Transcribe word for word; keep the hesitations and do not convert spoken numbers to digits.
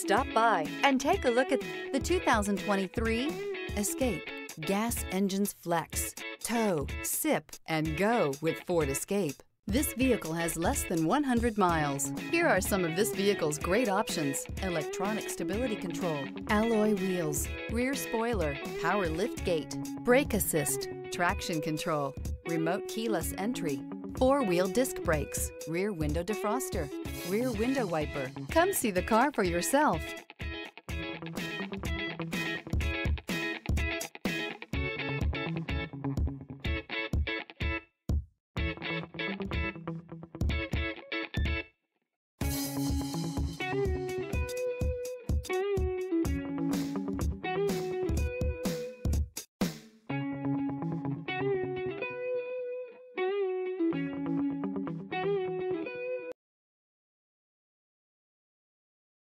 Stop by and take a look at the two thousand twenty-three Escape. Gas engines flex, tow, sip, and go with Ford Escape. This vehicle has less than one hundred miles. Here are some of this vehicle's great options: electronic stability control, alloy wheels, rear spoiler, power lift gate, brake assist, traction control, remote keyless entry, four-wheel disc brakes, rear window defroster, rear window wiper. Come see the car for yourself.